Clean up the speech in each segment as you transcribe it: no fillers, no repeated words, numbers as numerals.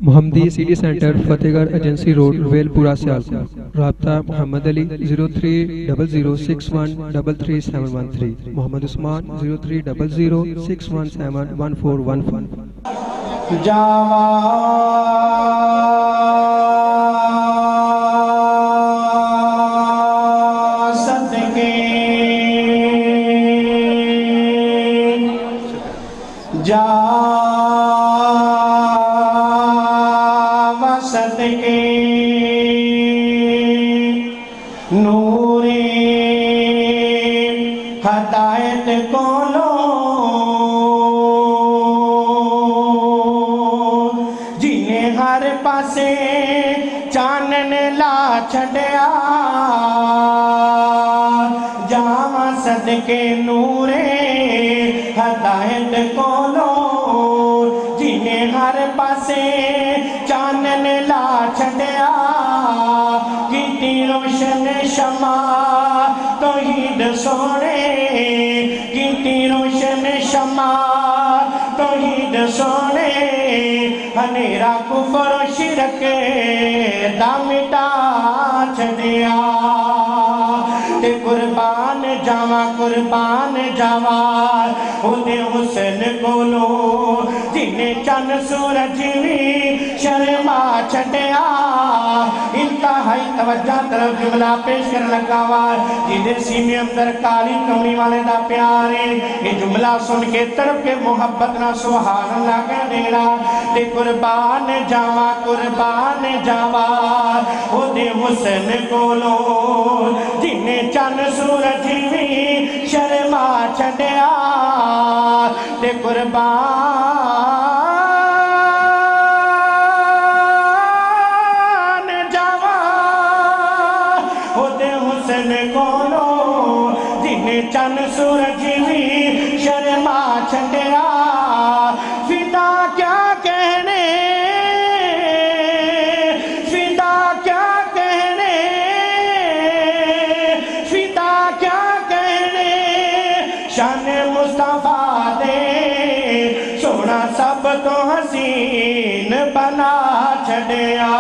मोहम्मदी city center Fatehgarh agency road Welpura Sialkot. राब्ता मोहम्मद अली 030061337113, मोहम्मद उस्मान 030061711415। जावा सदके जावा सदके नूरे हदायत कोलो जिन्हें हर पासे चानन ला छड़िया जावा सदके नूरे हदायत कोलो जिन्हें हर पासे चानन ला छड़िया कीती रोशन शमा तौहीद सोने कीती रोशन शमा तौहीद सोने हनेरा कुफर शिरक दा मिटा छड़िया ते कुर्बान जावा उदे हुसन कोलो जिन्हें चन सूरज भी शर्मा छड़िया इंतहाई तवज्जो तरफ जुमला पेश कर लगावा जिदे सीने अंदर काली कमली वाले दा प्यार है। ये जुमला सुन के तरफ के मोहब्बत ना सुभान अल्लाह कह देना ते कुर्बान जावा उदे हुसन कोलो जिन्हें चन सूरज भी शर्मा छड़िया ते कुर्बान जावा उदे हुसन कोलो जिन्हें चन सूरज भी शर्मा छड़िया फिदा क्या कहने फिदा क्या कहने फिदा क्या कहने शान मुस्तफा दे सोना सब तो हसीन बना छड़िया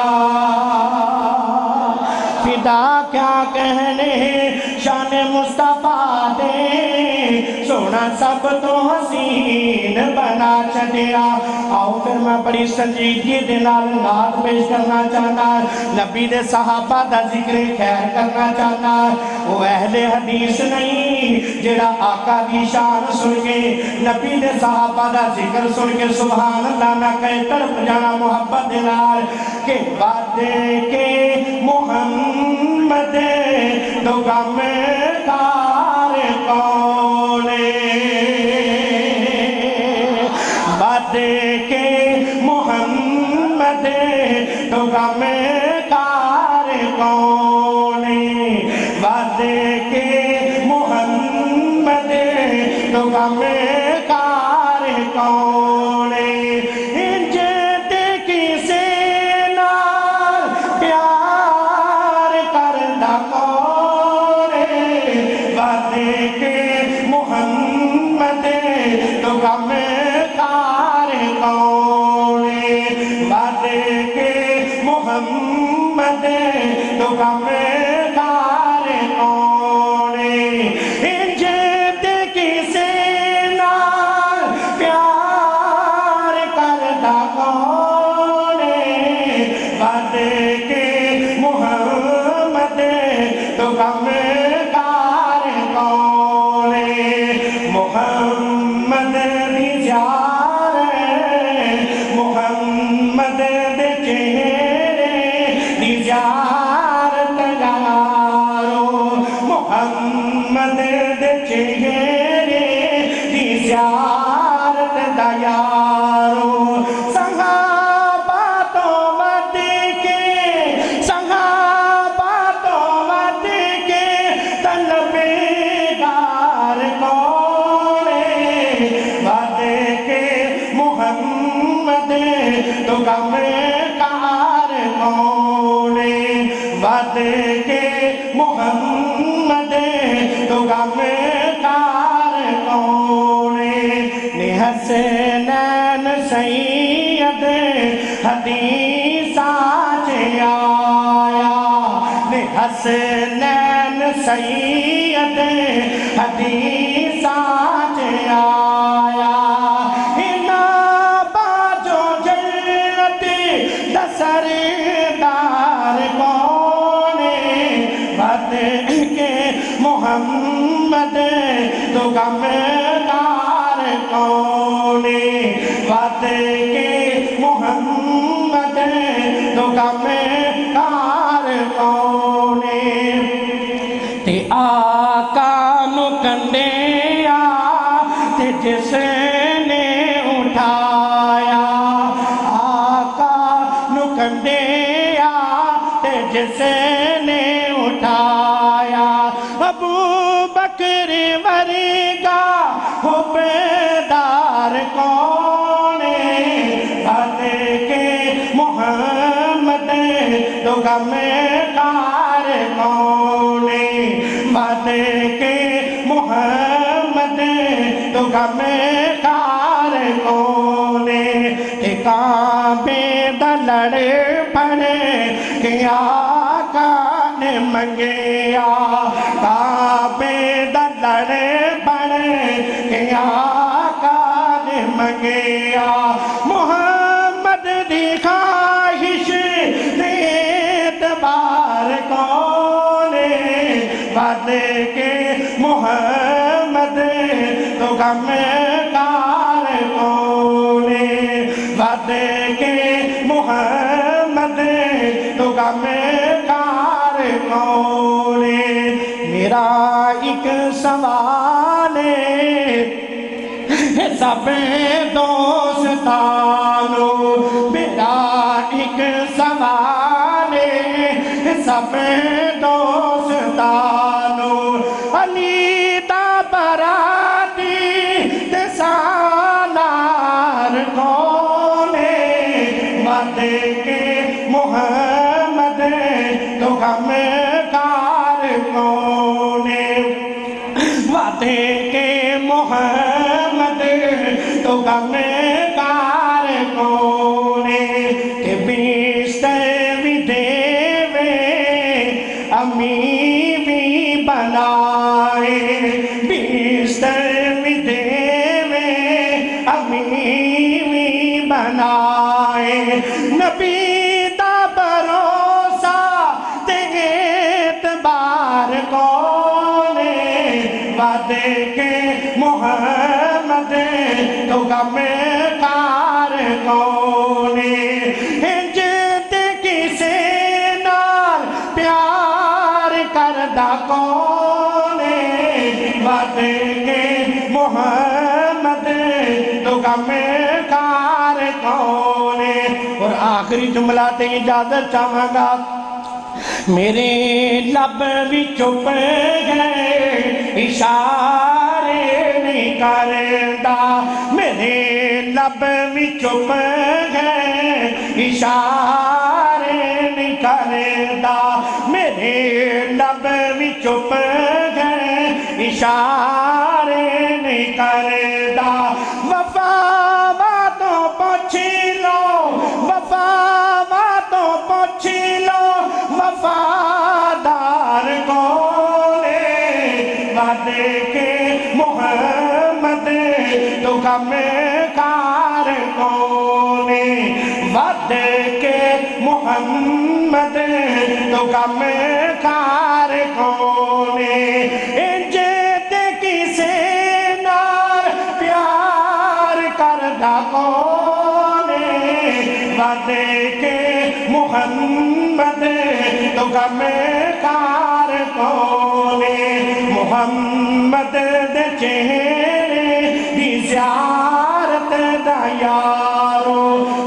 फिदा क्या कहने शान मुस्तफा दे सोना सब तो हसीन बना छड़िया। आओ फिर मैं बड़ी संजीदगी दे नाल नात पेश करना चाहना नबी दे सहाबा दा जिक्र खैर करना चाहना। वो अहले हदीस नहीं जेड़ा आका दी शान सुन के नबी दे सहाबा दा जिक्र सुन के सुभान अल्लाह ना कहे तड़प जाना मोहब्बत दे नाल के वादे के मोहम्मद दो गम कार कौने वादे के मोहम्मद दो गम कार कौने वादे के मोहम्मद दो गम कार कौने इंजते किसे नाल प्यार करदा कौने वादे के मोहम्मद दो गम कार कौने वादे के मोहम्मद दो गम कार कौने इंजते किसे नाल प्यार करदा कौने वादे के मोहम्मद दो गम कार कौने मोहम्मद दी यार मोहम्मद दे चेहरे दी यार तगारो मोहम्मद दे चेहरे दी यार तगारो सहाबा तो मत के सहाबा तो मत के तलबेदार कौने वादे के मोहम्मद तो गम कार कौने वादे के मोहम्मद तो गम कार कौने हसनैन सैयद हदीस सैयद हदीसा च आया इना बाजो जन्नत दसरदार कौने वद के मोहम्मद तो गमदार कौने वद के मोहम्मद तो गमदार कौने ते आका नु कंडे आ ते जिसने उठाया आका नु कंडे आ ते जिसने उठाया अबू बकर वरगा हुबदार कौने वद के मोहम्मद तो गमदार कौने वद के मोहम्मद तो गमदार कौने काबे दलड़ पड़े के आका ने मंगेया काबे दलड़ पड़े के आका ने मंगेया मोहम्मद दी ख्वाहिश दे एतबार कौने वद के मोहम्मद तो गमदार कौने वद के मोहम्मद तो गमदार कौने मेरा एक सवाल है सब दोस्तानो मेरा एक सवाल है सब दोस्तानो अली दा बराती ते सालार कौने वद के मोहम्मद तो गमदार कौने वद के मोहम्मद तो गमदार कौने के बिस्तर भी देवे अमी भी बनाए बिस्तर भी देवे अमी भी बनाए नबी दा भरोसा ते एतबार कौने वद के मोहम्मद तो गमदार कौने इंज ते किसे नाल प्यार करदा कौने वद के मोहम्मद तो गमदार कौने और आखिरी जुमला ते इजाजत चाहांगा मेरे लब भी चुप गए इशारे नहीं करदा मेरे लब भी चुप गए इशारे नहीं करदा मेरे लब भी चुप गए इशारे नहीं करदा वफा तो पूछ लो वफा तो पूछ लो वफादार कौने वद के मोहम्मद तो गमदार कौने वद के मोहम्मद तो गमदार कौने इंज ते किसे नाल प्यार करदा कौने वद के मोहम्मद तो गमदार कौने मोहम्मद दे चेहरे दी ज़ियारत दा यारो